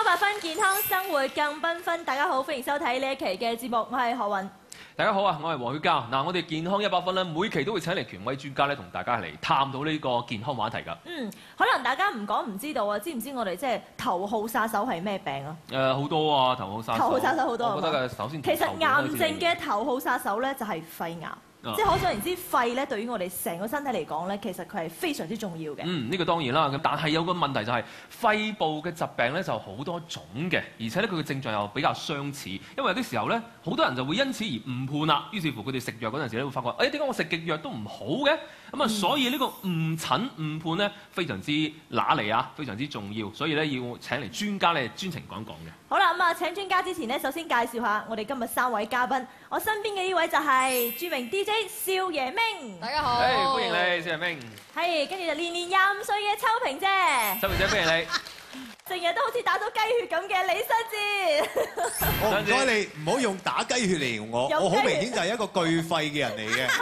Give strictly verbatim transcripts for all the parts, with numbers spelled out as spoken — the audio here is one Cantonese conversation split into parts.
百分健康生活更繽紛，大家好，歡迎收睇呢一期嘅節目，我係何韻。 大家好啊，我係黃血膠。嗱，我哋健康一百分咧，每期都會請嚟權威專家咧，同大家嚟探討呢個健康話題㗎。 嗯，可能大家唔講唔知道啊，知唔知我哋即係頭號殺手係咩病啊？ 誒、呃，好多啊，頭號殺手。頭號殺手好多。 我覺得嘅首先其實癌症嘅頭號殺手咧就係肺癌。 啊、 即係可想而知，肺咧對於我哋成個身體嚟講咧，其實佢係非常之重要嘅。 嗯，呢、呢個當然啦。咁但係有個問題就係、是、肺部嘅疾病咧就好多種嘅，而且咧佢嘅症狀又比較相似。因為有啲時候咧，好多人就會因此而誤判啦。於是乎佢哋食藥嗰陣時咧會發覺，誒點解我食極藥都唔好嘅？咁啊，所以呢個誤診誤判咧非常之揦脷啊，非常之重要。所以咧要請嚟專家咧專程講講嘅。 好啦，咁啊請專家之前咧，首先介紹下我哋今日三位嘉賓。我身邊嘅呢位就係著名 D J 少爺明， 大家好， 誒、hey, 歡迎你，少爺明。 係，跟住就年年廿五歲嘅秋萍姐， 秋萍姐歡迎你。 成日都好似打咗雞血咁嘅李生志。 我唔該你唔好用打雞血嚟形容我，我好明顯就係一個巨肺嘅人嚟嘅。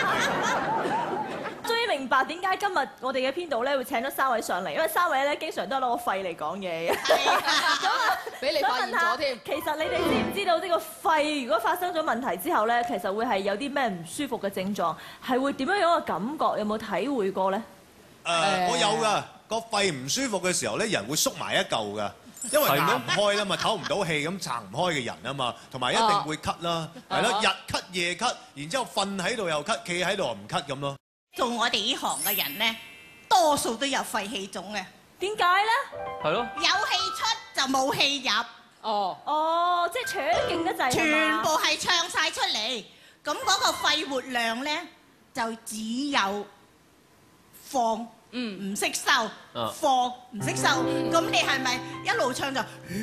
終於明白點解今日我哋嘅編導咧會請咗三位上嚟，因為三位咧經常都係攞個肺嚟講嘢嘅。咁啊， 俾你發現咗添。 其實你哋知唔知道呢個肺如果發生咗問題之後咧，其實會係有啲咩唔舒服嘅症狀，係會點樣樣嘅感覺？有冇體會過咧？ 誒，我有㗎。個肺唔舒服嘅時候咧，人會縮埋一嚿㗎，因為行唔開啦嘛，唞唔到氣咁撐唔開嘅人啊嘛，同埋一定會咳啦，係咯，日咳夜咳，然之後瞓喺度又咳，企喺度又唔咳咁咯。 做我哋呢行嘅人咧，多數都有肺氣腫嘅。 點解咧？ 係咯。 有氣出就冇氣入。 哦。 哦，即係搶勁得滯。 全部係唱晒出嚟，咁嗰個肺活量咧就只有放。嗯，唔識收，放唔識收，咁你係咪一路唱就？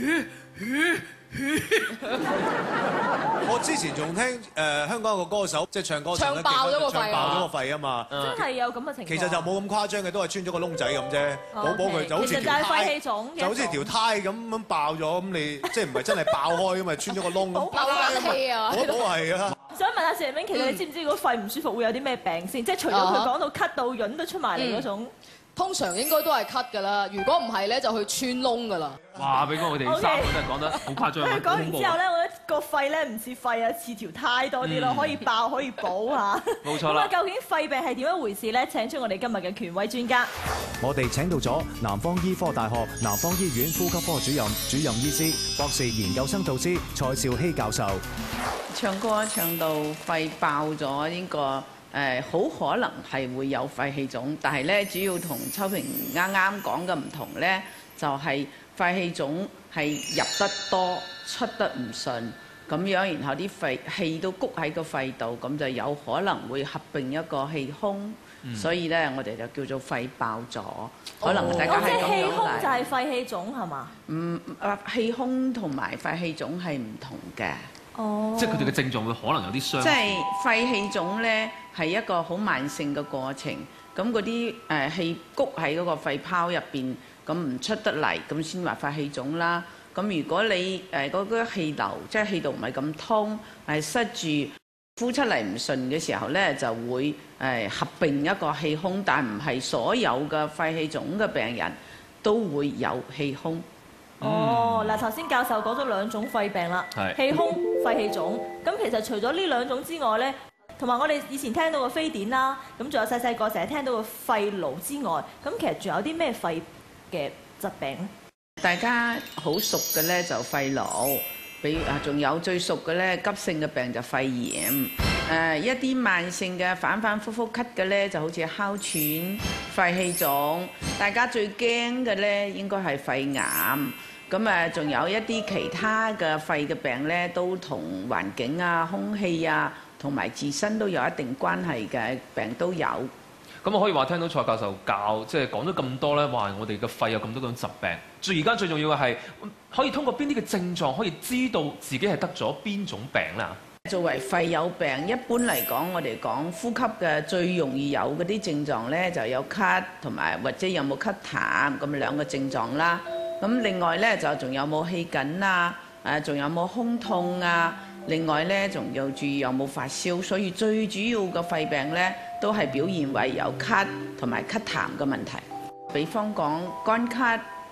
我之前仲聽誒香港有個歌手，即係唱歌唱爆咗個肺， 唱爆咗個肺啊嘛！ 真係有咁嘅情況。 其實就冇咁誇張嘅，都係穿咗個窿仔咁啫，補補佢就好似條胎，就好似條胎咁咁爆咗，咁你即係唔係真係爆開咁嘛？穿咗個窿咁。 爆緊氣啊！ 嗰個係啊！ 想問下謝明，其實你知唔知如果肺唔舒服會有啲咩病先？即係除咗佢講到咳到潤都出埋嚟嗰種。 通常應該都係咳㗎啦，如果唔係咧就去穿窿㗎啦。 哇！俾我哋三個真係講得好誇張。 講完之後咧，我覺得個肺咧唔似肺啊，似條胎多啲咯，可以爆可以補嚇。 冇錯啦。 咁啊，究竟肺病係點樣回事咧？請出我哋今日嘅權威專家。 我哋請到咗南方醫科大學南方醫院呼吸科主任、主任醫師、博士研究生導師蔡兆熙教授。 唱歌唱到肺爆咗呢個。誒好可能係會有肺氣腫，但係咧主要同秋萍啱啱講嘅唔同咧，就係肺氣腫係入得多出得唔順咁樣，然後啲肺氣都谷喺個肺度，咁就有可能會合併一個氣胸，嗯、所以咧我哋就叫做肺爆咗。可能大家係咁樣。 即係氣胸就係肺氣腫係嘛？ 嗯啊，氣胸同埋肺氣腫係唔同嘅。 哦， 即係佢哋嘅症狀會可能有啲相似。 即係肺氣腫咧係一個好慢性嘅過程，咁嗰啲誒氣谷喺嗰個肺泡入邊，咁唔出得嚟，咁先話肺氣腫啦。咁如果你誒嗰個氣流，即係氣道唔係咁通，係塞住，呼出嚟唔順嘅時候咧，就會誒合併一個氣胸，但唔係所有嘅肺氣腫嘅病人都會有氣胸。 哦，嗱，頭先教授講咗兩種肺病啦，氣胸、肺氣腫。咁其實除咗呢兩種之外咧，同埋我哋以前聽到嘅非典啦，咁仲有細細個成日聽到嘅肺癆之外，咁其實仲有啲咩肺嘅疾病咧？ 大家好熟嘅咧就肺癆，比啊仲有最熟嘅咧急性嘅病就肺炎。誒一啲慢性嘅反反覆覆咳嘅咧就好似哮喘、肺氣腫。大家最驚嘅咧應該係肺癌。咁誒，仲有一啲其他嘅肺嘅病咧，都同環境啊、空氣啊，同埋自身都有一定關係嘅病都有。 咁我可以話聽到蔡教授教，即係講咗咁多咧，話我哋嘅肺有咁多種疾病。最而家最重要嘅係，可以通過邊啲嘅症狀可以知道自己係得咗邊種病啦？ 作為肺有病，一般嚟講，我哋講呼吸嘅最容易有嗰啲症狀咧，就有咳同埋或者有冇咳痰咁兩個症狀啦。咁另外咧就仲有冇氣緊啊？誒，仲有冇胸痛啊？另外咧仲要注意有冇發燒。所以最主要嘅肺病咧，都係表現為有咳同埋咳痰嘅問題。比方講乾咳、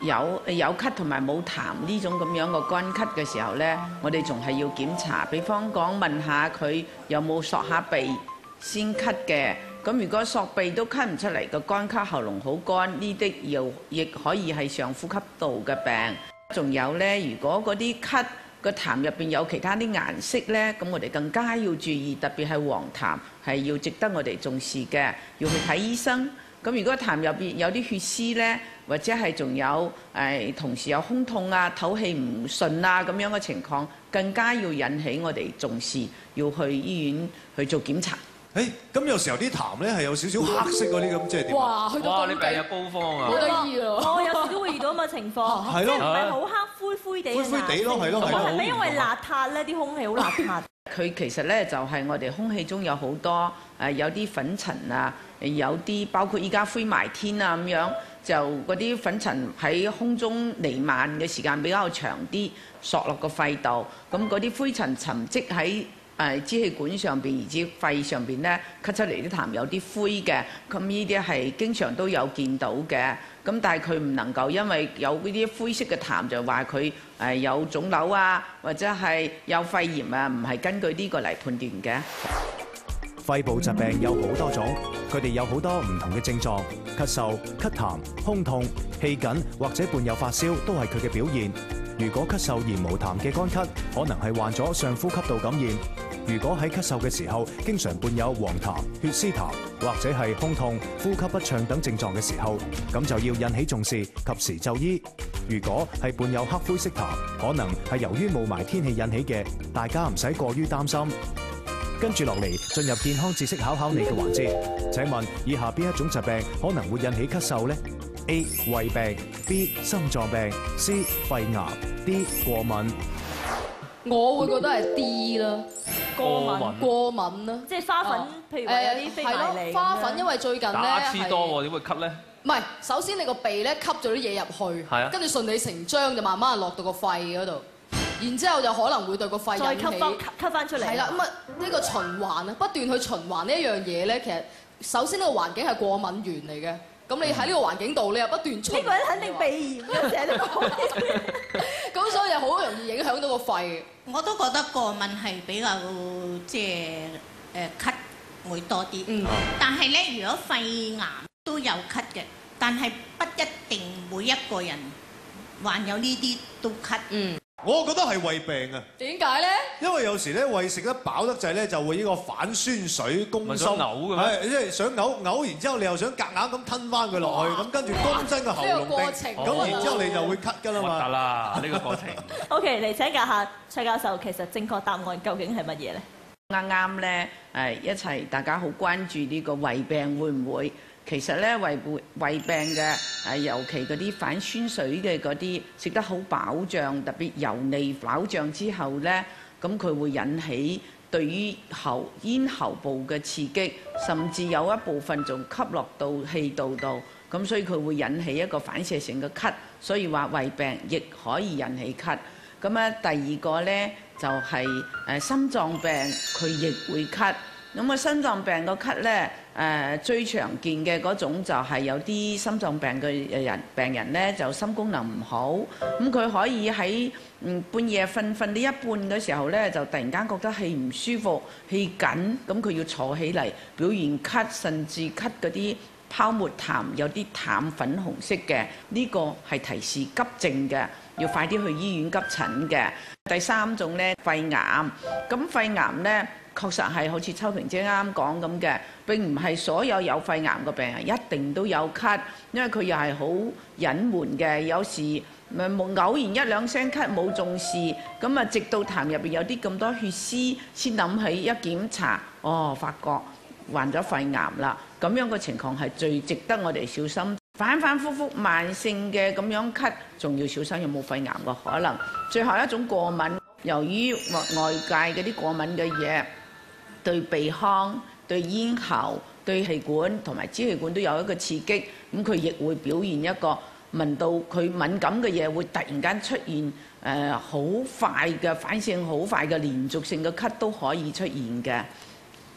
有有咳同埋冇痰呢種咁樣嘅乾咳嘅時候呢，我哋仲係要檢查，比方講問下佢有冇索下鼻先咳嘅。咁如果索鼻都咳唔出嚟，個乾咳喉嚨好乾，呢啲又亦可以係上呼吸道嘅病。仲有呢，如果嗰啲咳個痰入邊有其他啲顏色呢，咁我哋更加要注意，特別係黃痰係要值得我哋重視嘅，要去睇醫生。咁如果痰入邊有啲血絲呢，或者係仲有誒、呃、同時有胸痛啊、唞氣唔順啊咁樣嘅情況，更加要引起我哋重視，要去醫院去做檢查。 誒，咁有時候啲痰咧係有少少黑色嗰啲咁，即係點？ 哇！去到哇！ 咁你病入膏肓啊！ 好得意啊！ 我有時都會遇到咁嘅情況， 係咯即係唔係好黑灰灰地嘅灰灰地咯，係咯，係係咯。 咪因為邋遢咧？啲空氣好邋遢。 佢其實咧就係我哋空氣中有好多誒有啲粉塵啊，有啲包括依家灰霾天啊咁樣，就嗰啲粉塵喺空中彌漫嘅時間比較長啲，索落個肺度，咁嗰啲灰塵沉積喺誒支氣管上邊，而至肺上邊咧咳出嚟啲痰有啲灰嘅，咁呢啲係經常都有見到嘅。咁但係佢唔能夠因為有呢啲灰色嘅痰就話佢誒有腫瘤啊，或者係有肺炎啊，唔係根據呢個嚟判斷嘅。 肺部疾病有好多種，佢哋有好多唔同嘅症狀，咳嗽、咳痰、胸痛、氣緊或者伴有發燒都係佢嘅表現。如果咳嗽而無痰嘅乾咳，可能係患咗上呼吸道感染。如果喺咳嗽嘅時候經常伴有黃痰、血絲痰或者係胸痛、呼吸不暢等症狀嘅時候，咁就要引起重視，及時就醫。如果係伴有黑灰色痰，可能係由於霧霾天氣引起嘅，大家唔使過於擔心。跟住落嚟，進入健康知識考考你嘅環節。請問以下邊一種疾病可能會引起咳嗽呢？ A. 胃病 B. 心臟病 C. 肺癌 D. 過敏。 我會覺得係 D 啦， 過敏過敏啦， 即係花粉，譬如話有啲飛埋嚟咁樣。 花粉因為最近咧打黐多喎，點會咳咧？ 唔係，首先你個鼻咧吸咗啲嘢入去， 係啊， 跟住順理成章就慢慢落到個肺嗰度，然之後就可能會對個肺再引起吸翻吸翻出嚟。 係啦，咁啊呢個循環啊，不斷去循環呢一樣嘢咧，其實首先呢個環境係過敏源嚟嘅。咁你喺呢個環境度，你又不斷循環。呢個人肯定鼻炎嘅，成日都講。咁所以就好容易影響到個肺。 我都覺得過敏係比較即係誒咳會多啲。嗯。但係咧，如果肺癌都有咳嘅，但係不一定每一個人患有呢啲都咳。嗯。 我覺得係胃病啊。 點解咧？ 因為有時咧胃食得飽得滯咧，就會呢個反酸水攻心， 想嘔嘅咩？ 係即係想嘔嘔，然之後你又想夾硬咁吞翻佢落去，咁跟住乾真個喉嚨呢個過程， 咁然之後你就會咳㗎啦嘛。 得啦，呢個過程。 OK，嚟請教下蔡教授，其實正確答案究竟係乜嘢咧？ 啱啱咧誒一齊大家好關注呢個胃病會唔會？其實咧胃胃病嘅誒，尤其嗰啲反酸水嘅嗰啲食得好飽脹，特別油膩飽脹之後咧，咁佢會引起對於喉咽喉部嘅刺激，甚至有一部分仲吸落到氣道度，咁所以佢會引起一個反射性嘅咳，所以話胃病亦可以引起咳。咁咧第二個咧就係誒心臟病，佢亦會咳。咁啊心臟病個咳咧，誒最常見嘅嗰種就係有啲心臟病嘅人病人咧，就心功能唔好，咁佢可以喺嗯半夜瞓瞓到一半嘅時候咧，就突然間覺得氣唔舒服、氣緊，咁佢要坐起嚟表現咳，甚至咳嗰啲泡沫痰，有啲淡粉紅色嘅，呢個係提示急症嘅，要快啲去醫院急診嘅。第三種咧肺癌，咁肺癌咧。確實係好似秋萍姐啱啱講咁嘅，並唔係所有有肺癌嘅病人一定都有咳，因為佢又係好隱瞞嘅，有時咪偶然一兩聲咳冇重視，咁啊直到痰入邊有啲咁多血絲，先諗起一檢查，哦發覺患咗肺癌啦，咁樣嘅情況係最值得我哋小心。反反覆覆慢性嘅咁樣咳，仲要小心有冇肺癌嘅可能。最後一種過敏，由於外界嗰啲過敏嘅嘢。對鼻腔、對咽喉、對氣管同埋支氣管都有一個刺激，咁佢亦會表現一個聞到佢敏感嘅嘢，會突然間出現誒好快嘅反應，好快嘅連續性嘅咳都可以出現嘅。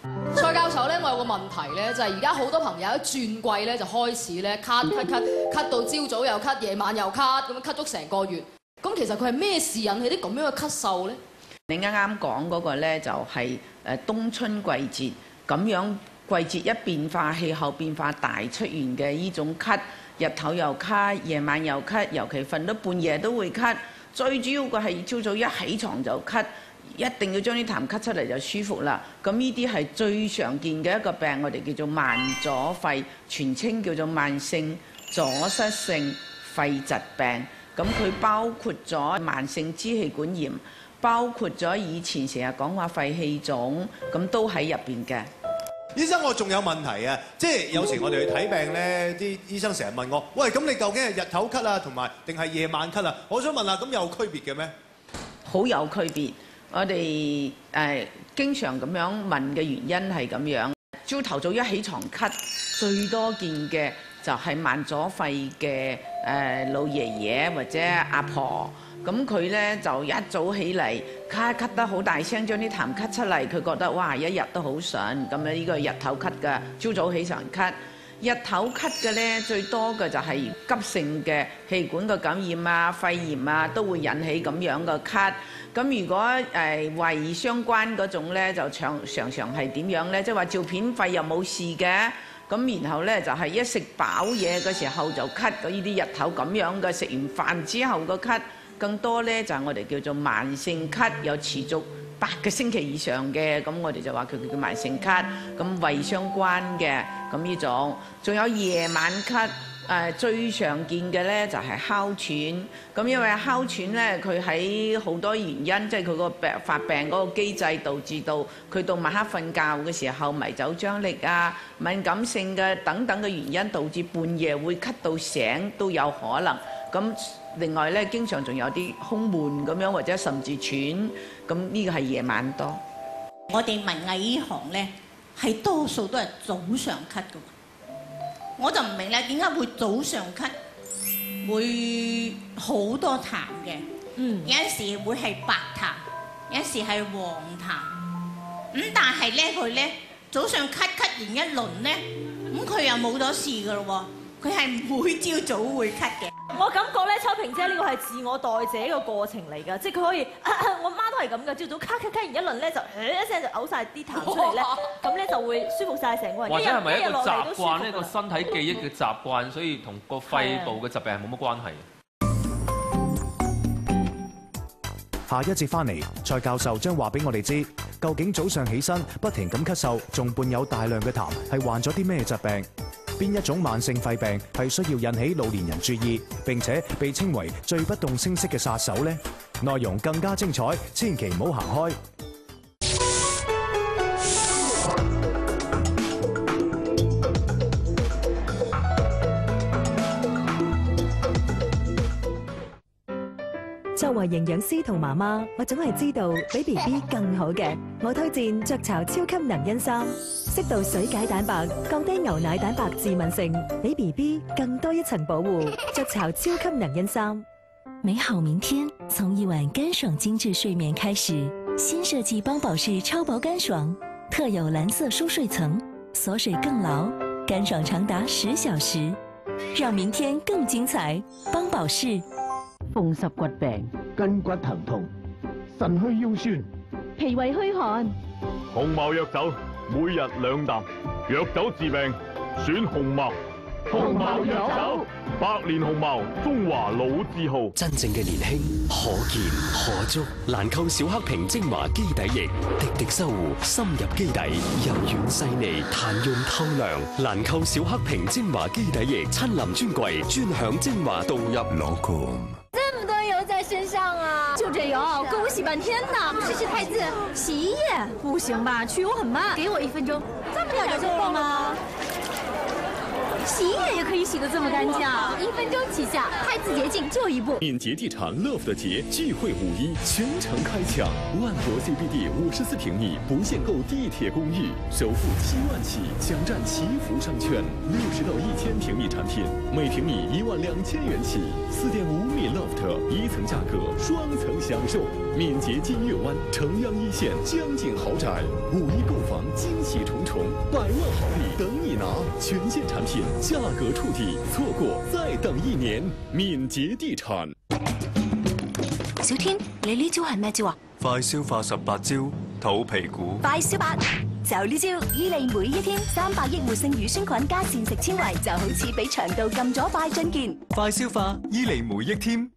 蔡教授咧，我有個問題咧，就係而家好多朋友一轉季咧就開始咧咳咳咳咳到朝早又咳，夜晚又咳，咁樣咳足成個月。咁其實佢係咩事引起啲咁樣嘅咳嗽咧？ 你啱啱講嗰個咧就係誒冬春季節咁樣季節一變化、氣候變化大出現嘅呢種咳，日頭又咳，夜晚又咳，尤其瞓到半夜都會咳。最主要嘅係朝早一起床就咳。一定要將啲痰咳出嚟就舒服啦。咁呢啲係最常見嘅一個病，我哋叫做慢阻肺，全稱叫做慢性阻塞性肺疾病。咁佢包括咗慢性支氣管炎，包括咗以前成日講話肺氣腫，咁都喺入邊嘅。 醫生，我仲有問題啊！即係有時我哋去睇病咧，啲醫生成日問我：喂，咁你究竟係日頭咳啊，同埋定係夜晚咳啊？我想問下，咁有區別嘅咩？ 好有區別。我哋誒、呃、經常咁樣問嘅原因係咁樣，朝頭早一起床咳，最多見嘅就係慢阻肺嘅誒、呃、老爺爺或者阿婆，咁佢咧就一早起嚟咳咳得好大聲，將啲痰咳出嚟，佢覺得哇一日都好順，咁樣呢個係日頭咳㗎，朝早起床咳。日頭咳嘅咧，最多嘅就係急性嘅氣管嘅感染啊、肺炎啊，都會引起咁樣嘅咳。咁如果誒懷疑相關嗰種咧，就常常常係點樣咧？即係話照片肺又冇事嘅，咁然後咧就係一食飽嘢嘅時候就咳。嗰呢啲日頭咁樣嘅，食完飯之後個咳，更多咧就係我哋叫做慢性咳，有持續八個星期以上嘅，咁我哋就話佢叫慢性咳，咁胃相關嘅，咁呢種，仲有夜晚咳，誒、呃、最常見嘅咧就係哮喘，咁因為哮喘咧佢喺好多原因，即係佢個病發病嗰個機制導致到佢到晚黑瞓覺嘅時候迷走張力啊、敏感性嘅等等嘅原因，導致半夜會咳到醒都有可能，咁。另外咧，經常仲有啲胸悶咁樣，或者甚至喘，咁呢個係夜晚多。 我哋文藝呢行咧，係多數都係早上咳嘅。我就唔明咧，點解會早上咳，會好多痰嘅？嗯，有陣時會係白痰，有陣時係黃痰。咁但係咧，佢咧早上咳咳完一輪咧，咁佢又冇咗事㗎咯喎。佢係每朝早會咳嘅。 我感覺咧，秋萍姐呢個係自我代謝嘅過程嚟㗎，即係佢可以，啊啊、我媽都係咁㗎，朝早咳咳咳完一輪咧，就一聲就嘔晒啲痰出嚟咧，咁咧就會舒服晒成個人。 或者係咪一個習慣呢個身體記憶嘅習慣，所以同個肺部嘅疾病係冇乜關係。 下一節翻嚟，蔡教授將話俾我哋知，究竟早上起身不停咁咳嗽，仲伴有大量嘅痰，係患咗啲咩疾病？邊一種慢性肺病係需要引起老年人注意，並且被稱為最不動聲色嘅殺手呢？內容更加精彩，千祈唔好行開。 作為營養師同媽媽，我總係知道比 B B 更好嘅。我推薦雀巢超級能恩三，適度水解蛋白，降低牛奶蛋白致敏性，比 B B 更多一層保護。雀巢超級能恩三， 美好明天從一晚乾爽精緻睡眠開始。新設計邦寶適超薄乾爽，特有藍色疏睡層，鎖水更牢，乾爽長達十小時，讓明天更精彩。邦寶適。 風濕骨病、筋骨疼痛、腎虛腰酸、 脾胃虛寒。 紅茅藥酒，每日兩啖，藥酒治病，選紅茅。紅茅藥酒，百年紅茅，中華老字號。 真正嘅年輕，可見可觸。蘭蔻小黑瓶精華基底液，滴滴修護，深入基底，柔軟細膩，彈潤透亮。蘭蔻小黑瓶精華基底液，親臨專櫃，專享精華導入攞過。 這麼多油在身上啊！就這油，夠我洗半天呢。試試汰渍，洗衣液不行吧？去油很慢，給我一分鐘。這麼點就夠嗎？ 洗脸也可以洗得這麼乾淨，一分鐘起下，太子潔淨就一步。 敏捷地產 Love 的節聚會五一全城開搶，萬國 C B D 五十四平米不限購地鐵公寓，首付七萬起，搶佔祈福商圈，六十到一千平米產品，每平米一萬兩千元起，四點五米 Loft， 一層價格，雙層享受。敏捷金月灣城央一線江景豪宅，五一購房驚喜重重，百萬好禮等你拿，全線產品價格觸底，錯過再等一年。敏捷地產。 小天，你呢招係咩招啊？ 快消化十八招，肚皮鼓。 快消八，就呢招，伊利每一天三百億活性乳酸菌加膳食纖維，就好似俾腸道撳咗快進鍵。 快消化，伊利每益添。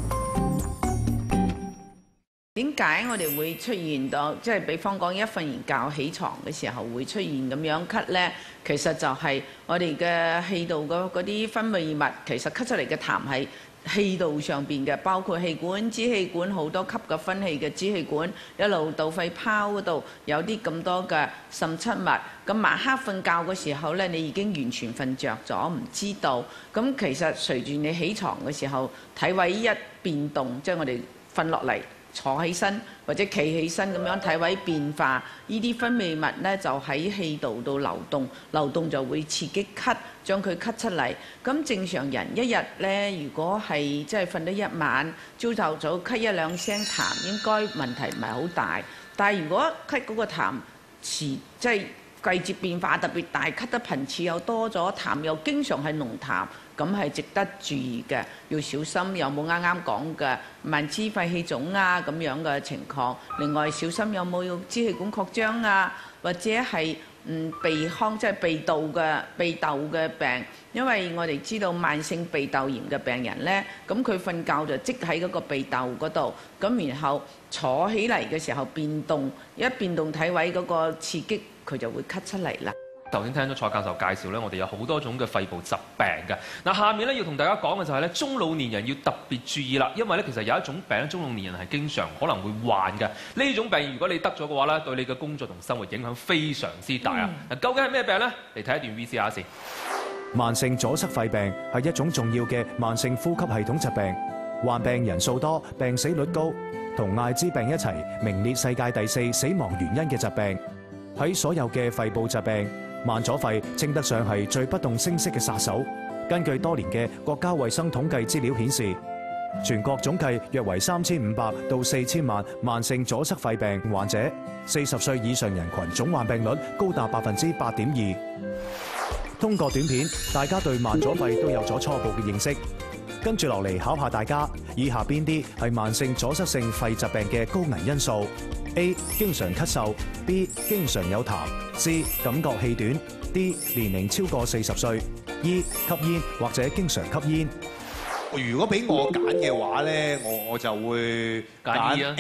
點解我哋會出現到即係比方講一瞓完覺起床嘅時候會出現咁樣咳呢？其實就係我哋嘅氣道嗰啲分泌物，其實咳出嚟嘅痰係氣道上邊嘅，包括氣管、支氣管好多吸嘅分氣嘅支氣管，一路到肺泡嗰度有啲咁多嘅滲出物。咁晚黑瞓覺嘅時候呢，你已經完全瞓着咗，唔知道。咁其實隨住你起床嘅時候，體位一變動，即係我哋瞓落嚟，坐起身或者企起身咁樣體位變化，呢啲分泌物呢就喺氣道度流動，流動就會刺激咳，將佢咳出嚟。咁正常人一日呢，如果係即係瞓得一晚，朝頭早咳一兩聲痰，應該問題唔係好大。但係如果咳嗰個痰遲，即係季節變化特別大，咳得頻次又多咗，痰又經常係濃痰。咁係值得注意嘅，要小心有冇啱啱講嘅慢支肺氣腫啊咁樣嘅情況。另外小心有冇支氣管擴張啊，或者係嗯鼻腔即係鼻道嘅鼻竇嘅病。因為我哋知道慢性鼻竇炎嘅病人呢，咁佢瞓覺就積喺嗰個鼻竇嗰度，咁然後坐起嚟嘅時候變動，一變動體位嗰個刺激，佢就會咳出嚟啦。 頭先聽咗蔡教授介紹咧，我哋有好多種嘅肺部疾病嘅。嗱，下面咧要同大家講嘅就係咧，中老年人要特別注意啦，因為咧其實有一種病，中老年人係經常可能會患嘅。呢種病如果你得咗嘅話咧，對你嘅工作同生活影響非常之大啊！嗱、嗯，究竟係咩病咧？嚟睇一段 V C R 先。 慢性阻塞肺病係一種重要嘅慢性呼吸系統疾病，患病人數多，病死率高，同艾滋病一齊名列世界第四死亡原因嘅疾病。喺所有嘅肺部疾病，慢阻肺稱得上係最不動聲色嘅殺手。根據多年嘅國家衛生統計資料顯示，全國總計約為三千五百到四千萬慢性阻塞肺病患者，四十歲以上人群總患病率高達百分之八點二。通過短片，大家對慢阻肺都有咗初步嘅認識。跟住落嚟考下大家，以下邊啲係慢性阻塞性肺疾病嘅高危因素 ？A. 經常咳嗽 B. 經常有痰 C. 感覺氣短 D. 年齡超過四十歲 E. 吸煙或者經常吸煙。 如果俾我揀嘅話咧，我我就會揀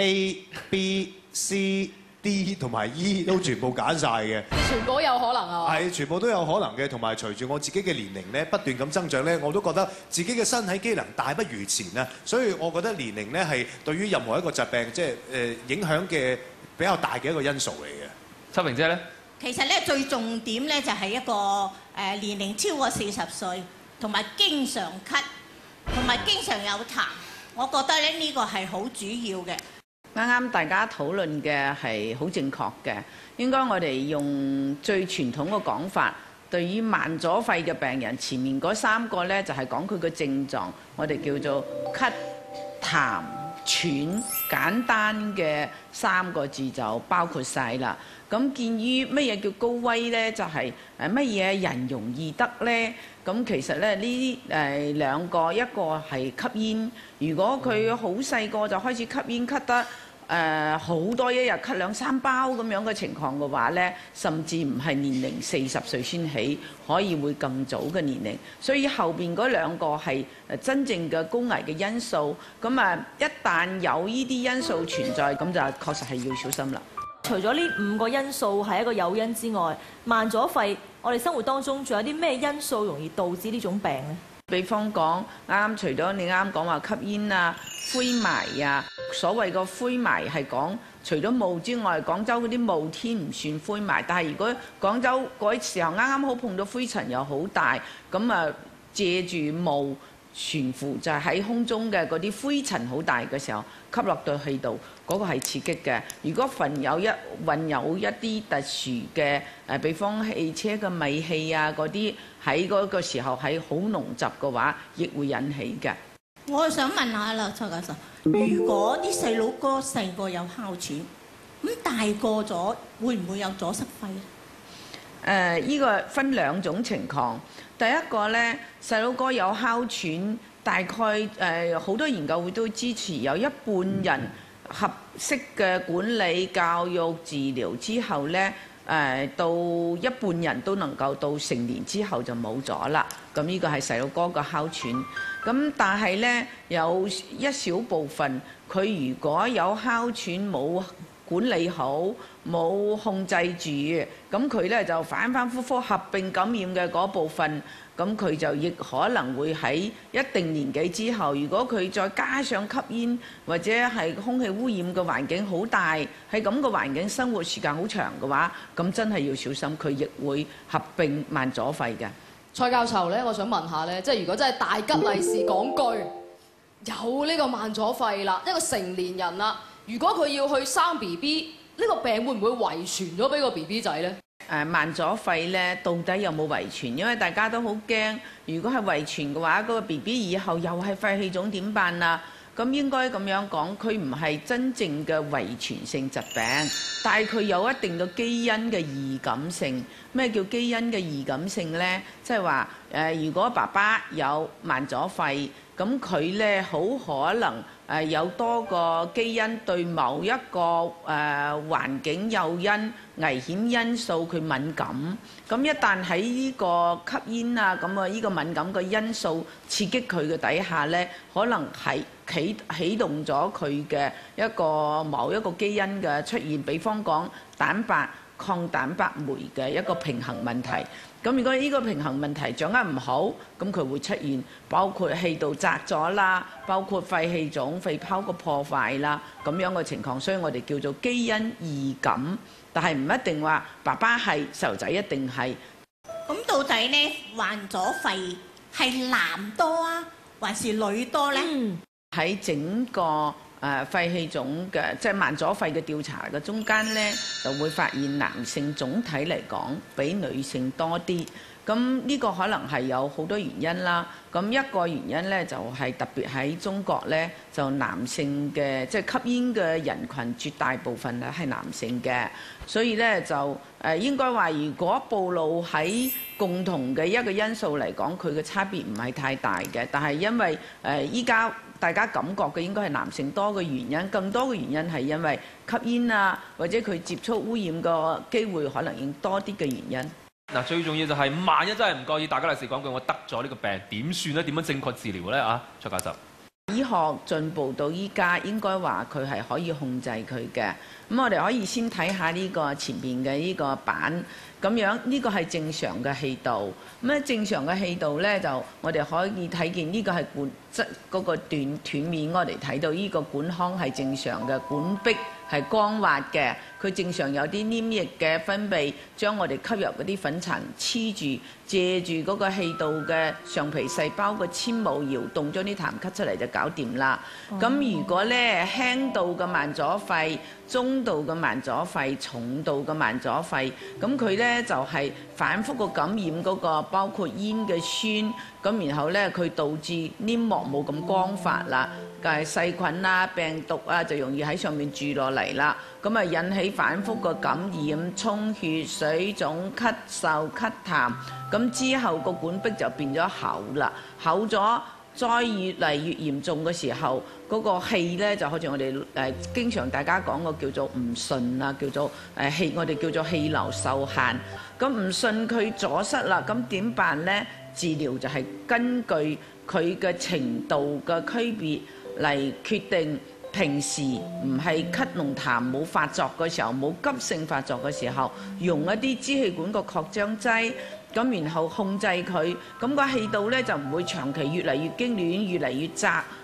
A、B、C、D 同埋 E 都全部揀晒嘅。 全部有可能啊！ 係，全部都有可能嘅。同埋隨住我自己嘅年齡咧不斷咁增長咧，我都覺得自己嘅身體機能大不如前啊。所以我覺得年齡咧係對於任何一個疾病即係誒影響嘅比較大嘅一個因素嚟嘅。 秋萍姐咧， 其實咧最重點咧就係一個誒年齡超過四十歲，同埋經常咳，同埋經常有痰。我覺得咧呢個係好主要嘅。 啱啱大家討論嘅係好正確嘅，應該我哋用最傳統嘅講法，對於慢阻肺嘅病人，前面嗰三個呢就係講佢嘅症狀，我哋叫做咳、痰、喘，簡單嘅三個字就包括晒啦。咁見於乜嘢叫高危呢？就係誒乜嘢人容易得呢？咁其實咧呢誒兩個，一個係吸煙，如果佢好細個就開始吸煙，吸得誒好多，一日吸兩三包咁樣嘅情況嘅話咧，甚至唔係年齡四十歲先起，可以會咁早嘅年齡。所以後邊嗰兩個係誒真正嘅高危嘅因素。咁啊，一旦有呢啲因素存在，咁就確實係要小心啦。 除咗呢五個因素係一個誘因之外，慢阻肺，我哋生活當中仲有啲咩因素容易導致呢種病呢？ 比方講，啱啱除咗你啱講話吸煙啊、灰霾啊， 所謂個灰霾係講除咗霧之外，廣州嗰啲霧天唔算灰霾，但係如果廣州嗰時候啱啱好碰到灰塵又好大，咁啊借住霧懸浮就係喺空中嘅嗰啲灰塵好大嘅時候吸落到氣道，嗰、嗰個係刺激嘅。如果混有一混有一啲特殊嘅誒，比方汽車嘅尾氣啊嗰啲喺嗰個時候係好濃雜嘅話，亦會引起嘅。 我想問下啦，蔡教授，如果啲細佬哥細個有哮喘，咁大個咗會唔會有阻塞肺咧？ 誒、呃，依、這個分兩種情況。第一個咧，細佬哥有哮喘，大概誒好、呃、多研究會都支持有一半人合適嘅管理、教育、治療之後咧，誒、呃、到一半人都能夠到成年之後就冇咗啦。咁呢個係細佬哥嘅哮喘。咁但係咧，有一小部分佢如果有哮喘冇管理好，冇控制住，咁佢咧就反反覆覆合併感染嘅嗰部分，咁佢就亦可能會喺一定年紀之後，如果佢再加上吸煙或者係空氣污染嘅環境好大，喺咁嘅環境生活時間好長嘅話，咁真係要小心，佢亦會合併慢阻肺嘅。 蔡教授咧，我想問下咧，即係如果真係大吉利是講句，有呢個慢阻肺啦，一個成年人啦，如果佢要去生 B B，呢個病會唔會遺傳咗俾個 B B 仔咧？ 誒慢阻肺咧，到底有冇遺傳？因為大家都好驚，如果係遺傳嘅話，嗰個 B B 以後又係肺氣腫點辦啊？咁應該咁樣講，佢唔係真正嘅遺傳性疾病，但係佢有一定嘅基因嘅易感性。咩叫基因嘅易感性呢？即係話誒，如果爸爸有慢阻肺，咁佢咧好可能誒有多個基因對某一個誒、呃、環境誘因、危險因素佢敏感。咁一旦喺呢個吸煙啊咁啊呢個敏感嘅因素刺激佢嘅底下咧，可能係啟啟動咗佢嘅一個某一個基因嘅出現，比方講蛋白抗蛋白酶嘅一個平衡問題。咁如果呢個平衡問題掌握唔好，咁佢會出現包括氣道窄咗啦，包括肺氣腫、肺泡個破壞啦咁樣嘅情況，所以我哋叫做基因易感，但係唔一定話爸爸係細路仔一定係。 咁到底呢，患咗肺係男多啊，還是女多呢？ 喺整個誒肺氣腫嘅即係慢阻肺嘅調查嘅中間呢，就會發現男性總體嚟講比女性多啲。咁呢個可能係有好多原因啦。咁一個原因呢，就係特別喺中國呢，就男性嘅即係吸煙嘅人群絕大部分咧係男性嘅，所以呢，就誒應該話，如果暴露喺共同嘅一個因素嚟講，佢嘅差別唔係太大嘅。但係因為誒依家大家感覺嘅應該係男性多嘅原因，更多嘅原因係因為吸煙啊，或者佢接觸污染個機會可能應多啲嘅原因。 嗱，最重要就係萬一真係唔覺意，大家嚟時講句我得咗呢個病，點算咧？點樣正確治療咧？啊，蔡教授。 醫學進步到依家，應該話佢係可以控制佢嘅。咁我哋可以先睇下呢個前邊嘅呢個板，咁樣呢個係正常嘅氣道。咁咧正常嘅氣道咧，就我哋可以睇見呢個係管即嗰個斷斷面，我哋睇到呢個管腔係正常嘅，管壁係光滑嘅，佢正常有啲黏液嘅分泌，將我哋吸入嗰啲粉塵黐住，借住嗰個氣道嘅上皮細胞嘅纖毛搖動，將啲痰吸出嚟就搞掂啦。咁、哦、如果咧輕度嘅慢阻肺、中度嘅慢阻肺、重度嘅慢阻肺，咁佢咧就係、是、反覆個感染嗰、那個包括煙嘅酸，咁然後咧佢導致黏膜冇咁光滑啦。誒細菌啊、病毒啊就容易喺上面住落嚟啦，咁啊引起反覆個感染、充血、水腫、咳嗽、咳痰，咁之後個管壁就變咗厚啦，厚咗再越嚟越嚴重嘅時候，嗰、那個氣咧就好似我哋誒、呃、經常大家講個叫做唔順啊，叫做誒氣、呃、我哋叫做氣流受限，咁唔順佢阻塞啦，咁點辦咧？治療就係根據佢嘅程度嘅區別嚟決定，平時唔係咳濃痰冇發作嘅時候，冇急性發作嘅時候，用一啲支氣管個擴張劑，咁然後控制佢，咁個氣道咧就唔會長期越嚟越痙攣，越嚟越窄，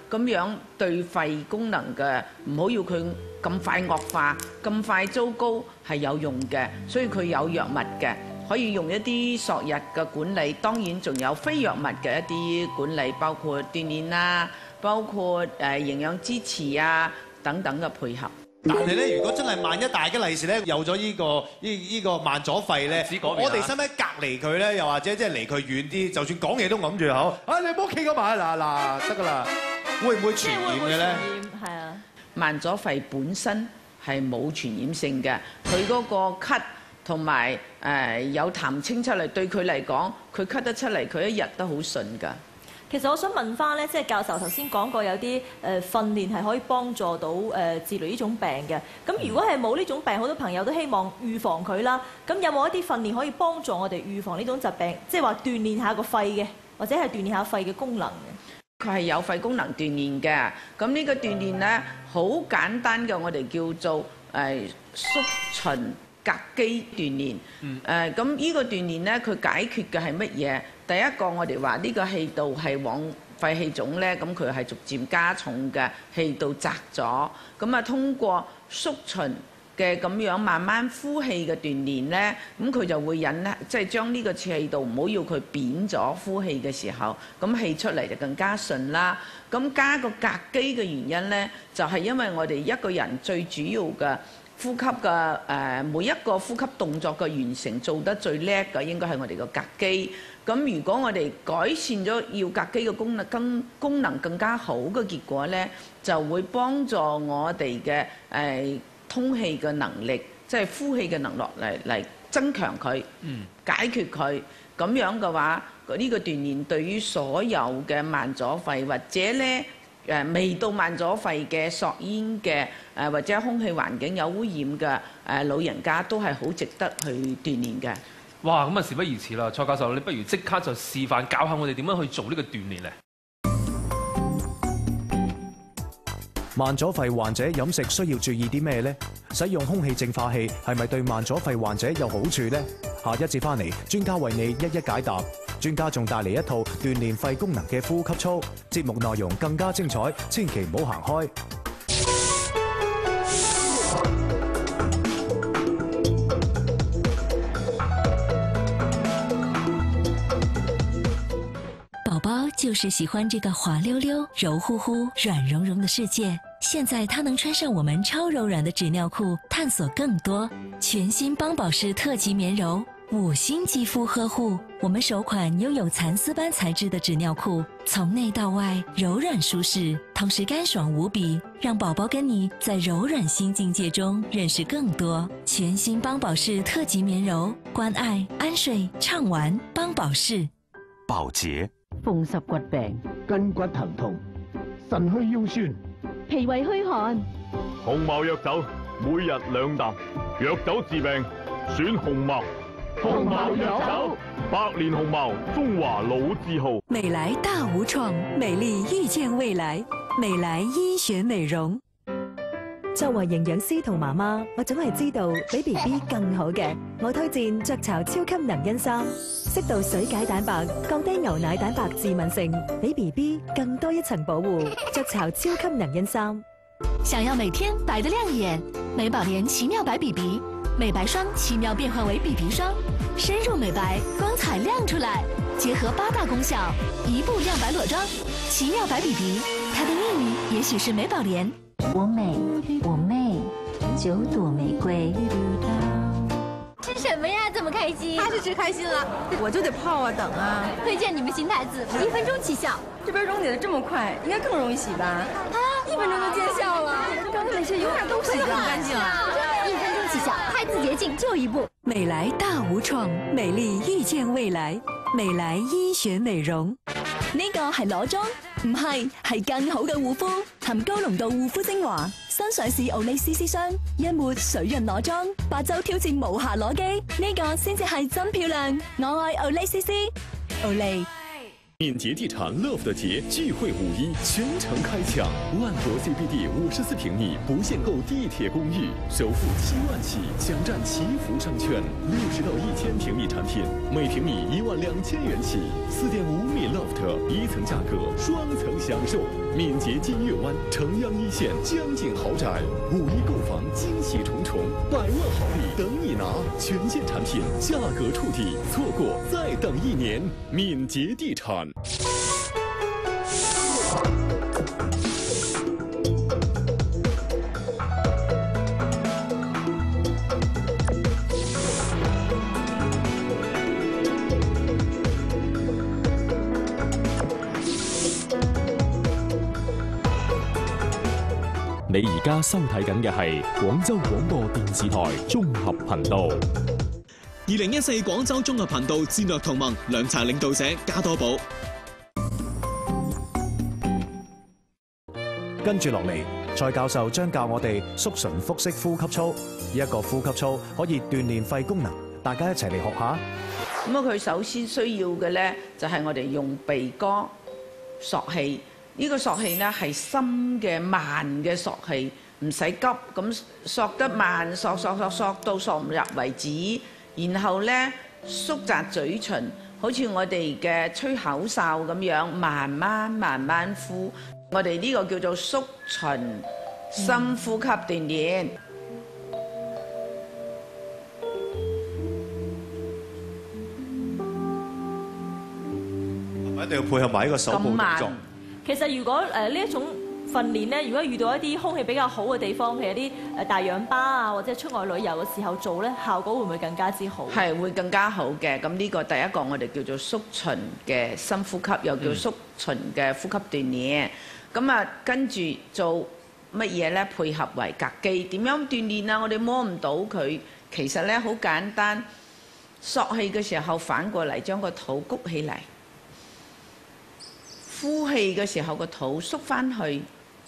咁樣對肺功能嘅唔好要佢咁快惡化、咁快糟糕係有用嘅，所以佢有藥物嘅，可以用一啲索日嘅管理，當然仲有非藥物嘅一啲管理，包括鍛鍊啦，包括誒營養支持啊等等嘅配合。 但係咧，如果真係萬一大吉利是咧，有咗呢個呢呢個慢阻肺咧，我哋使唔使隔離佢咧？又或者即係離佢遠啲，就算講嘢都揞住口。啊，你唔好企咁埋嗱嗱，得㗎啦。會唔會傳染嘅咧？ 係啊， 慢阻肺本身係冇傳染性嘅，佢嗰個咳同埋誒有痰清出嚟，對佢嚟講，佢咳得出嚟，佢一日都好順㗎。 其實我想問翻咧，即係教授頭先講過有啲誒訓練係可以幫助到誒治療呢種病嘅。咁如果係冇呢種病，好多朋友都希望預防佢啦。咁有冇一啲訓練可以幫助我哋預防呢種疾病？即係話鍛鍊下個肺嘅，或者係鍛鍊下肺嘅功能嘅。 佢係有肺功能鍛鍊嘅。咁呢個鍛鍊咧，好簡單嘅，我哋叫做誒縮循膈肌鍛鍊。誒咁呢個鍛鍊咧，佢解決嘅係乜嘢？第一個我哋話呢個氣道係往肺氣腫咧，咁佢係逐漸加重嘅，氣道窄咗。咁啊，通過縮循嘅咁樣慢慢呼氣嘅鍛鍊咧，咁佢就會引咧，即係將呢個氣道唔好要佢扁咗，呼氣嘅時候，咁氣出嚟就更加順啦。咁加個膈肌嘅原因咧，就係因為我哋一個人最主要嘅呼吸嘅誒每一個呼吸動作嘅完成做得最叻嘅，應該係我哋個膈肌。咁如果我哋改善咗要膈肌嘅功能更功能更加好嘅結果咧，就會幫助我哋嘅誒通氣嘅能力，即係呼氣嘅能力嚟嚟增強佢，解決佢。咁樣嘅話，呢個鍛鍊對於所有嘅慢阻肺或者咧誒未到慢阻肺嘅索煙嘅誒或者空氣環境有污染嘅誒老人家都係好值得去鍛鍊嘅。 哇！咁啊，事不宜遲啦，蔡教授，你不如即刻就示範教下我哋點樣去做呢個鍛鍊咧。 慢阻肺患者飲食需要注意啲咩呢？使用空氣淨化器係咪對慢阻肺患者有好處呢？下一節翻嚟，專家為你一一解答。專家仲帶嚟一套鍛鍊肺功能嘅呼吸操，節目內容更加精彩，千祈唔好行開。 宝宝就是喜歡這個滑溜溜、柔乎乎、軟融融的世界。現在他能穿上我們超柔軟的紙尿褲，探索更多。全新邦寶適特級棉柔，五星肌膚呵護。我們首款擁有蠶絲般材質的紙尿褲，從內到外柔軟舒適，同時乾爽無比，讓寶寶跟你在柔軟新境界中認識更多。全新邦寶適特級棉柔，關愛安睡暢玩。邦寶適。 鮑潔。 風濕骨病、筋骨疼痛、腎虛腰酸、 脾胃虛寒。 紅茅藥酒，每日兩啖，藥酒治病，選紅茅。紅茅藥酒，百年紅茅，中華老字號。 美萊大無創，美麗遇見未來。美萊醫學美容。作為營養師同媽媽，我總係知道比 B B 更好嘅。我推薦雀巢超級能恩衫，適度水解蛋白，降低牛奶蛋白致敏性，比 B B 更多一層保護。雀巢超級能恩衫。 想要每天白得亮眼，美寶蓮奇妙白 B B， 美白霜奇妙變換為 B B 霜，深入美白，光彩亮出來，結合八大功效，一步亮白裸妝，奇妙白 B B， 它的秘密也許是美寶蓮。 我美，我媚，九朵玫瑰。 吃什麼呀？這麼開心？ 他是吃開心了，我就得泡啊等啊。 推薦你們新台子，一分鐘起效。 這邊溶解的這麼快，應該更容易洗吧？ 啊，一分鐘就見效了。 剛才那些油哪都洗得很乾淨了。 一分鐘起效，太子潔淨就一步。 美萊大無創，美麗遇見未來。美萊醫學美容。 呢個係裸妝，唔係，係更好嘅護膚，含高濃度護膚精華。新上市奧利 C C 霜，一抹水潤裸妝，八周挑戰無瑕裸肌，呢個先至係真漂亮。我愛奧利 C C， 奧利。 敏捷地產 Love 的節聚會五一全城開搶，萬國 C B D 五十四平米不限購地鐵公寓，首付七萬起，享佔祈福商圈，六十到一千平米產品，每平米一萬兩千元起，四點五米 Loft，一層價格雙層享受。 敏捷金悦湾城阳一线江景豪宅，五一购房惊喜重重，百万好礼等你拿，全线产品价格触底，错过再等一年。敏捷地产。 你而家收睇緊嘅係廣州廣播電視台綜合頻道。 二零一四廣州綜合頻道戰略同盟涼茶領導者加多寶。 跟住落嚟，蔡教授將教我哋縮唇腹式呼吸操。呢一個呼吸操可以鍛鍊肺功能，大家一齊嚟學下。 咁啊，佢首先需要嘅咧，就係我哋用鼻哥索氣。呢個索氣咧係深嘅慢嘅索氣，唔使急，咁索得慢，索索索索到索唔入為止。然後咧縮窄嘴唇，好似我哋嘅吹口哨咁樣，慢慢慢慢呼。我哋呢個叫做縮唇深呼吸鍛鍊。 一定要配合埋呢個手部動作。 其實如果誒呢一種訓練咧，如果遇到一啲空氣比較好嘅地方，譬如一啲誒大氧吧啊，或者出外旅遊嘅時候做咧，效果會唔會更加之好？ 係會更加好嘅。咁呢個第一個我哋叫做縮唇嘅深呼吸，又叫縮唇嘅呼吸鍛鍊。咁啊、嗯，跟住做乜嘢咧？配合為膈肌，點樣鍛鍊啊？我哋摸唔到佢，其實咧好簡單。索氣嘅時候反過嚟將個肚谷起嚟。呼氣嘅時候個肚縮翻去，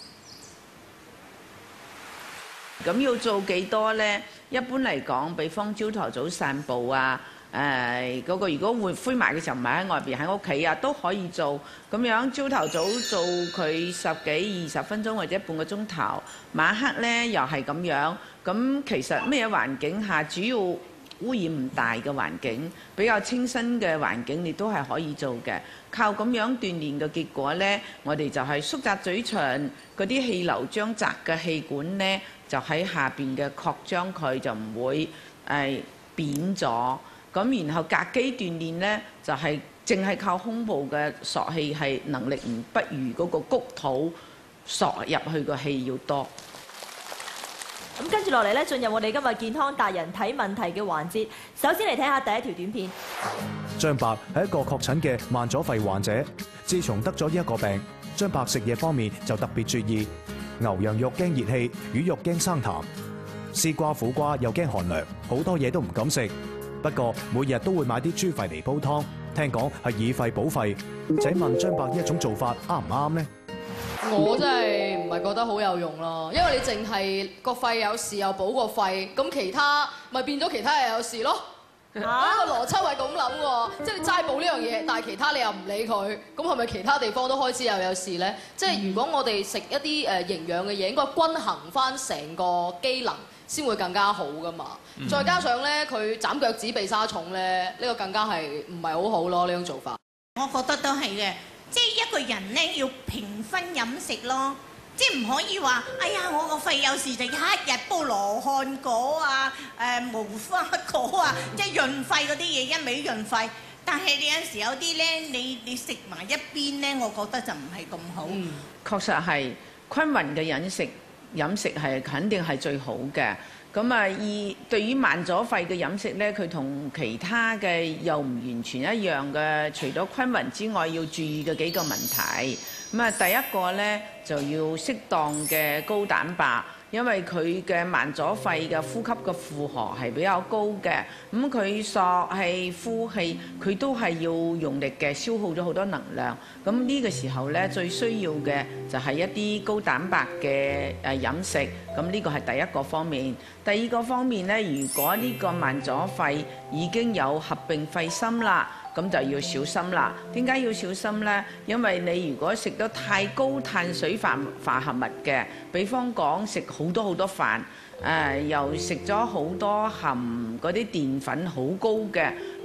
咁要做幾多呢？一般嚟講，比方朝頭早散步啊，誒嗰個如果會灰霾嘅時候，唔係喺外邊喺屋企啊，都可以做。咁樣朝頭早做佢十幾二十分鐘或者半個鐘頭，晚黑呢又係咁樣。咁其實咩環境下主要污染唔大嘅環境，比較清新嘅環境，你都係可以做嘅。靠咁樣鍛鍊嘅結果呢，我哋就係縮窄嘴唇，嗰啲氣流將窄嘅氣管呢，就喺下邊嘅擴張佢，就唔會誒、呃、扁咗。咁然後膈肌鍛鍊呢，就係淨係靠胸部嘅索氣係能力唔不如嗰個谷肚索入去個氣要多。 咁跟住落嚟咧，進入我哋今日健康達人睇問題嘅環節。首先嚟睇下第一條短片。 張伯係一個確診嘅慢阻肺患者，自從得咗呢一個病，張伯食嘢方面就特別注意，牛羊肉驚熱氣，魚肉驚生痰，絲瓜苦瓜又驚寒涼，好多嘢都唔敢食。不過每日都會買啲豬肺嚟煲湯，聽講係以肺補肺。請問張伯呢一種做法啱唔啱呢？ 我真係唔係覺得好有用咯，因為你淨係個肺有事又補個肺，咁其他咪變咗其他又有事咯。呢、啊、個邏輯係咁諗喎，即係你齋補呢樣嘢，但係其他你又唔理佢，咁係咪其他地方都開始又有事咧？即係如果我哋食一啲誒營養嘅嘢，應該均衡翻成個機能先會更加好噶嘛。嗯、再加上咧，佢斬腳趾避沙蟲咧，呢、呢個更加係唔係好好咯？呢種做法， 我覺得都係嘅。即係一個人咧要平分飲食咯，即係唔可以話，哎呀我個肺有事就一日煲羅漢果啊、誒無花果啊，即係潤肺嗰啲嘢一味潤肺。但係你有時有啲咧，你你食埋一邊咧，我覺得就唔係咁好。 嗯，確實係均勻嘅飲食，飲食係肯定係最好嘅。咁啊，而對於慢阻肺嘅飲食咧，佢同其他嘅又唔完全一樣嘅。除咗均勻之外，要注意嘅幾個問題。咁啊，第一個咧就要適當嘅高蛋白，因為佢嘅慢阻肺嘅呼吸嘅負荷係比較高嘅。咁佢索氣、呼氣，佢都係要用力嘅，消耗咗好多能量。咁呢個時候咧，最需要嘅就係一啲高蛋白嘅誒飲食。咁呢個係第一個方面。第二個方面咧，如果呢個慢阻肺已經有合併肺琛啦，咁就要小心啦。點解要小心呢？因為你如果食得太高碳水化化合物嘅，比方講食好多好多飯，誒、呃、又食咗好多含嗰啲澱粉好高嘅，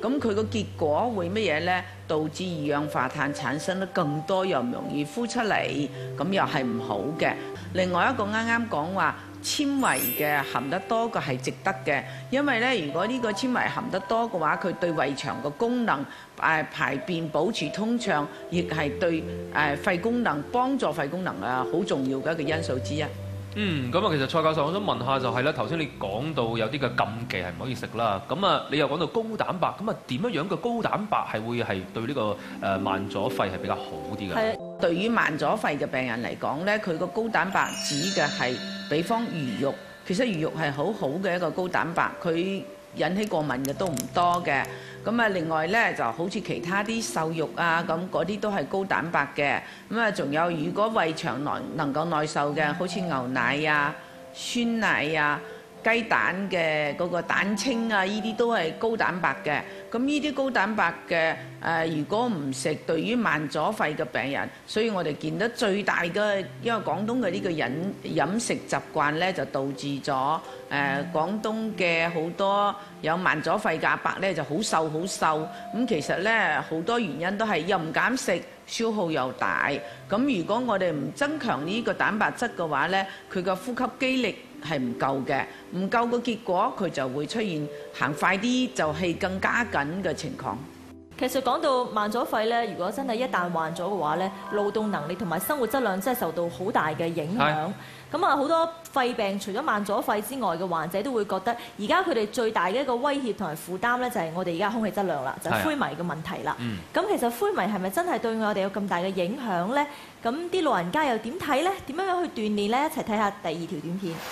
咁佢個結果會乜嘢呢？導致二氧化碳產生得更多，又唔容易呼出嚟，咁又係唔好嘅。另外一個啱啱講話纖維嘅含得多嘅係值得嘅，因為咧如果呢個纖維含得多嘅話，佢對胃腸嘅功能誒排便保持通暢，亦係對誒肺功能幫助肺功能啊好重要嘅一個因素之一。 嗯，咁啊，其實蔡教授，我想問下就係咧，頭先你講到有啲嘅禁忌係唔可以食啦，咁啊，你又講到高蛋白，咁啊點樣樣嘅高蛋白係會係對呢個誒慢阻肺係比較好啲嘅？ 係，對於慢阻肺嘅病人嚟講咧，佢個高蛋白指嘅係比方魚肉，其實魚肉係好好嘅一個高蛋白，佢引起過敏嘅都唔多嘅。咁啊，另外咧就好似其他啲瘦肉啊，咁嗰啲都係高蛋白嘅。咁啊，仲有如果胃腸內能夠耐受嘅，好似牛奶啊、酸奶啊、雞蛋嘅嗰個蛋清啊，呢啲都係高蛋白嘅。咁呢啲高蛋白嘅誒，如果唔食，對於慢阻肺嘅病人，所以我哋見得最大嘅，因為廣東嘅呢個飲飲食習慣咧，就導致咗誒、呃、廣東嘅好多有慢阻肺嘅阿伯咧就好瘦好瘦。咁其實咧好多原因都係又唔減食，消耗又大。咁如果我哋唔增強呢個蛋白質嘅話咧，佢嘅呼吸肌力係唔夠嘅，唔夠嘅結果佢就會出現行快啲就氣更加緊嘅情況。 其實講到慢阻肺咧，如果真係一旦患咗嘅話咧，勞動能力同埋生活質量真係受到好大嘅影響。咁啊，好多肺病除咗慢阻肺之外嘅患者都會覺得，而家佢哋最大嘅一個威脅同埋負擔咧，就係我哋而家空氣質量啦，就係灰霾嘅問題啦。咁、嗯、其實灰霾係咪真係對我哋有咁大嘅影響咧？咁啲老人家又點睇咧？點樣樣去鍛鍊咧？一齊睇下第二條短片。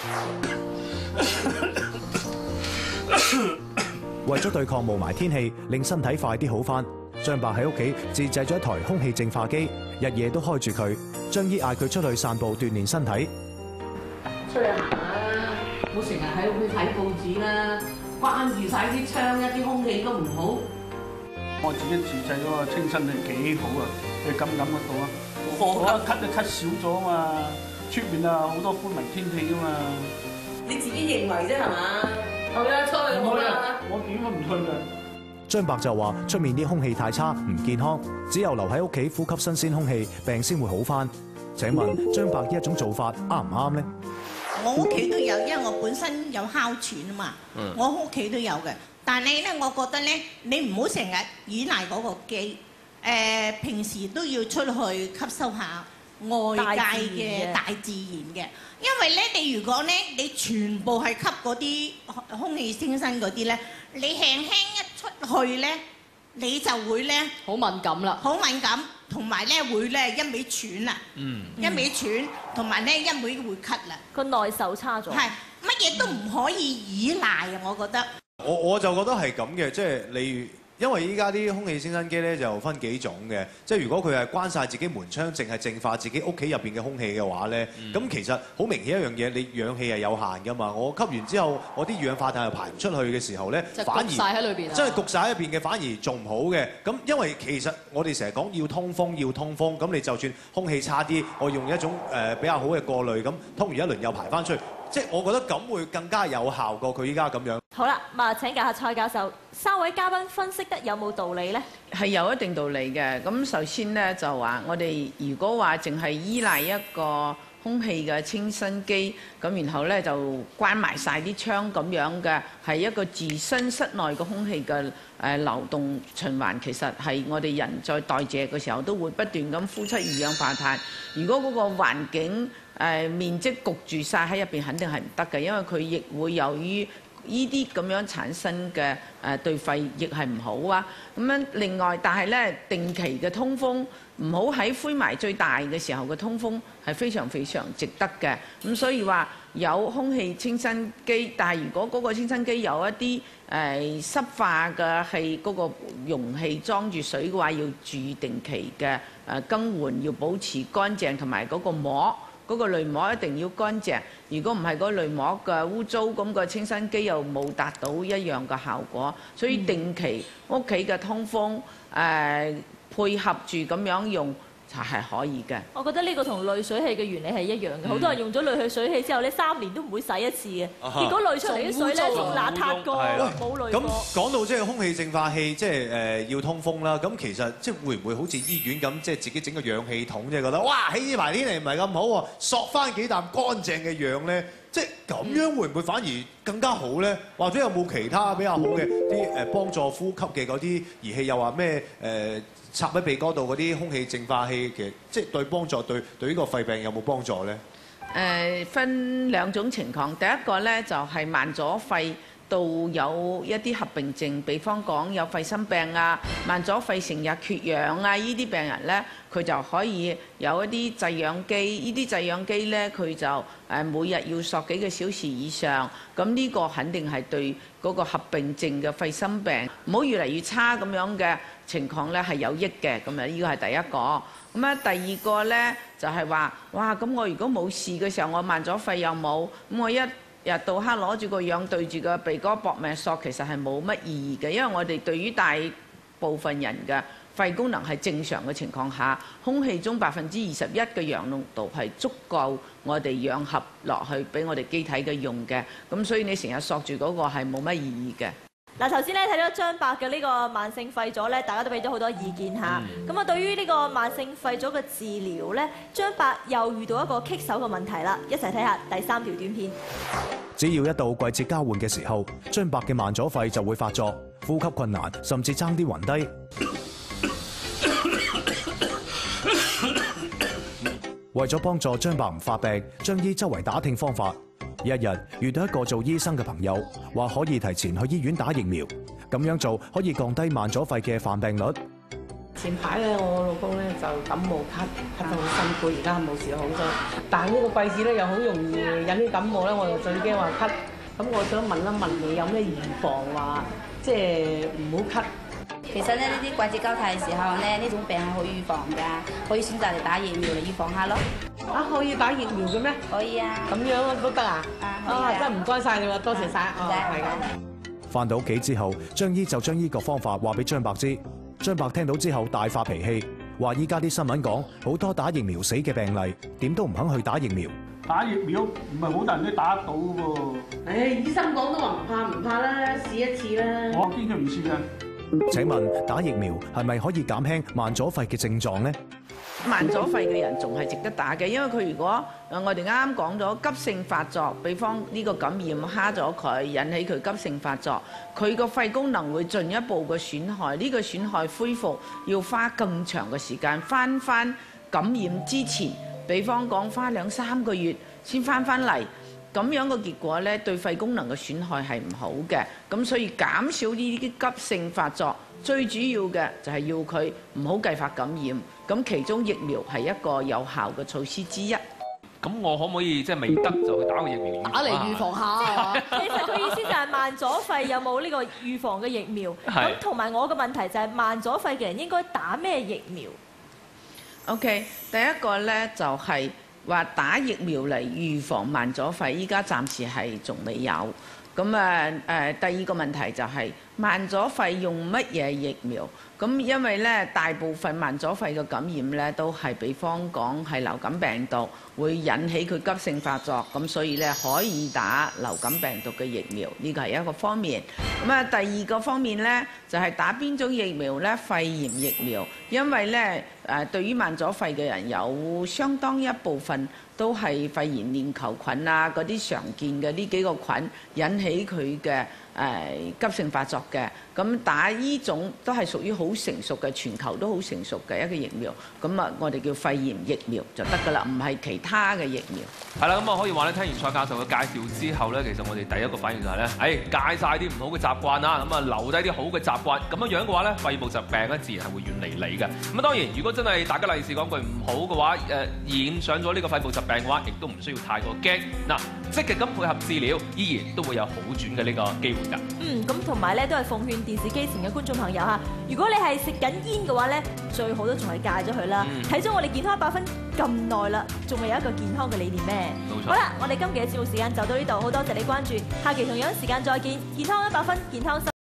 為咗對抗霧霾天氣，令身體快啲好返，張伯喺屋企自製咗一台空氣淨化機，日夜都開住佢。張姨嗌佢出去散步鍛鍊身體。 出去行啦，唔好成日喺屋企睇報紙啦，關住晒啲窗，一啲空氣都唔好。 我自己自製嗰個清新係幾好啊，你感唔感覺到啊？我一咳就咳少咗啊嘛，出面啊好多灰霾天氣啊嘛。 你自己認為啫係嘛？好啦，出去好啦。 我點都唔去㗎。 張伯就話：出面啲空氣太差，唔健康，只有留喺屋企呼吸新鮮空氣，病先會好返。請問張伯呢一種做法啱唔啱呢？ 我屋企都有，因為我本身有哮喘啊嘛，嗯、我屋企都有嘅。但係咧，我覺得咧，你唔好成日依賴嗰個機，誒、呃，平時都要出去吸收下外界嘅大自然嘅。因為咧，你如果咧，你全部係吸嗰啲空氣清新嗰啲咧，你輕輕一出去咧，你就會咧好敏感啦， 好敏感，同埋咧會咧一味喘啊，嗯、一味喘，同埋咧一味會咳啦， 個耐受差咗。 係乜嘢都唔可以依賴啊！我覺得。 我我就覺得係咁嘅，即係你。因為依家啲空氣清新機咧就分幾種嘅，即係如果佢係關晒自己門窗，淨係淨化自己屋企入邊嘅空氣嘅話咧，咁、嗯、其實好明顯一樣嘢，你氧氣係有限噶嘛。我吸完之後，我啲二氧化碳又排唔出去嘅時候咧，反而焗曬喺裏邊， 即係焗晒喺入邊嘅，反而仲唔好嘅。咁因為其實我哋成日講要通風，要通風，咁你就算空氣差啲，我用一種誒比較好嘅過濾，咁通完一輪又排翻出去。即係我覺得咁會更加有效過佢依家咁樣。 好啦，咁啊請教下蔡教授，三位嘉賓分析得有冇道理呢？ 係有一定道理嘅。咁首先呢，就話我哋如果話淨係依賴一個空氣嘅清新機，咁然後呢就關埋晒啲窗咁樣嘅，係一個自身室內嘅空氣嘅誒流動循環，其實係我哋人在代謝嘅時候都會不斷咁呼出二氧化碳。如果嗰個環境誒、呃、面積焗住晒喺入邊，肯定係唔得嘅，因為佢亦會由於呢啲咁樣產生嘅誒、呃、對肺亦係唔好啊。咁樣另外，但係咧定期嘅通風，唔好喺灰霾最大嘅時候嘅通風係非常非常值得嘅。咁所以話有空氣清新機，但係如果嗰個清新機有一啲誒、呃、濕化嘅氣，嗰、嗰個容器裝住水嘅話，要注意定期嘅誒更換，要保持乾淨，同埋嗰個膜。嗰個濾膜一定要乾淨，如果唔係嗰個濾膜嘅污糟，咁個清新機又冇達到一樣嘅效果，所以定期屋企嘅通風誒、呃、配合住咁樣用就係可以嘅。 我覺得呢個同濾水器嘅原理係一樣嘅，好多人用咗濾去水器之後咧，三年都唔會洗一次嘅，結果濾出嚟啲水咧仲邋遢過冇濾過。 咁講到即係空氣淨化器，即係誒要通風啦。咁其實即係會唔會好似醫院咁，即係自己整個氧氣筒，即係覺得哇，喺呢排天氣唔係咁好喎，索翻幾啖乾淨嘅氧咧，即係咁樣會唔會反而更加好咧？或者有冇其他比較好嘅啲誒幫助呼吸嘅嗰啲儀器？又話咩誒插喺鼻哥度嗰啲空氣淨化器，其實即係對幫助對對呢個肺病有冇幫助咧？ 誒分兩種情況，第一個咧就係慢阻肺到有一啲合併症，比方講有肺心病啊、慢阻肺成日缺氧啊，呢啲病人咧，佢就可以有一啲製氧機，呢啲製氧機咧，佢就誒每日要索幾個小時以上，咁呢個肯定係對嗰個合併症嘅肺心病唔好越嚟越差咁樣嘅情況咧係有益嘅，咁啊呢個係第一個。咁啊第二個咧就係話，哇咁我如果冇事嘅時候，我慢阻肺又冇，咁我一日到黑攞住個氧對住個鼻哥搏命索，其實係冇乜意義嘅，因為我哋對於大部分人嘅肺功能係正常嘅情況下，空氣中百分之二十一嘅氧濃度係足夠我哋氧合落去俾我哋機體嘅用嘅，咁所以你成日索住嗰個係冇乜意義嘅。 嗱，頭先咧睇咗張伯嘅呢個慢性肺阻咧，大家都俾咗好多意見嚇。咁啊、嗯，對於呢個慢性肺阻嘅治療咧，張伯又遇到一個棘手嘅問題啦。一齊睇下第三條短片。 只要一到季節交換嘅時候，張伯嘅慢阻肺就會發作，呼吸困難，甚至爭啲暈低。為咗幫助張伯唔發病，張醫周圍打聽方法。一日遇到一個做醫生嘅朋友，話可以提前去醫院打疫苗，咁樣做可以降低慢阻肺嘅犯病率。 前排咧，我老公咧就感冒咳，咳得好辛苦，而家冇事好咗。但係呢個季節咧又好容易引起感冒咧，我就最驚話咳。咁我想問一問你有咩預防話，即係唔好咳？ 其實咧呢啲季節交替嘅時候咧，呢種病係好預防㗎，可以選擇嚟打疫苗嚟預防下咯。 啊，可以打疫苗嘅咩？ 可以啊。 咁樣都得啊？啊，真係唔該晒你喎，多謝晒。 唔該。係咁。 返到屋企之後，張醫就將呢個方法話俾張伯知。張伯聽到之後大發脾氣，話依家啲新聞講好多打疫苗死嘅病例，點都唔肯去打疫苗。 打疫苗唔係好多人都打得到嘅喎。 誒，醫生講都話唔怕唔怕啦，試一次啦。 我堅決唔試嘅。 請問打疫苗係咪可以減輕慢阻肺嘅症狀呢？ 慢阻肺嘅人仲係值得打嘅，因為佢如果我哋啱啱講咗急性發作，比方呢個感染蝦咗佢，引起佢急性發作，佢個肺功能會進一步嘅損害，呢個損害恢復要花更長嘅時間，翻翻感染之前，比方講花兩三個月先翻翻嚟。咁樣嘅結果咧，對肺功能嘅損害係唔好嘅。咁所以減少呢啲急性發作，最主要嘅就係要佢唔好繼發感染。咁其中疫苗係一個有效嘅措施之一。 咁我可唔可以即係未得就去打個疫苗？ 打嚟預防下。 其實佢意思就係慢阻肺有冇呢個預防嘅疫苗？咁同埋我嘅問題就係慢阻肺嘅人應該打咩疫苗 ？OK， 第一個咧就係、是。話打疫苗嚟預防慢阻肺，依家暫時係仲未有。咁啊誒，第二個問題就係、是、慢阻肺用乜嘢疫苗？咁因為咧大部分慢阻肺嘅感染咧都係比方講係流感病毒，會引起佢急性發作，咁所以咧可以打流感病毒嘅疫苗，呢個係一個方面。咁啊第二個方面咧就係、是、打邊種疫苗咧？肺炎疫苗，因為咧誒對於慢阻肺嘅人有相當一部分都係肺炎鏈球菌啊嗰啲常見嘅呢幾個菌引起佢嘅誒急性發作嘅。咁打呢種都係屬於好成熟嘅，全球都好成熟嘅一個疫苗。咁啊，我哋叫肺炎疫苗就得㗎啦，唔係其他嘅疫苗。 係啦，咁啊可以話咧，聽完蔡教授嘅介紹之後咧，其實我哋第一個反應就係、是、咧，誒、哎、戒晒啲唔好嘅習慣啦，咁啊留低啲好嘅習慣，咁樣樣嘅話咧，肺部疾病咧自然係會遠離你嘅。咁啊當然，如果真係大家利是講句唔好嘅話，誒、呃、染上咗呢個肺部疾病嘅話，亦都唔需要太過驚。嗱，積極咁配合治療，依然都會有好轉嘅呢個機會㗎。 嗯，咁同埋咧都係奉勸電視機前嘅觀眾朋友嚇，如果你係食緊煙嘅話咧，最好都仲係戒咗佢啦。睇咗、嗯、我哋健康一百分咁耐啦，仲未有一個健康嘅理念咩？冇錯。好啦，我哋今期嘅節目時間就到呢度，好多謝你關注，下期同樣時間再見，健康一百分，健康生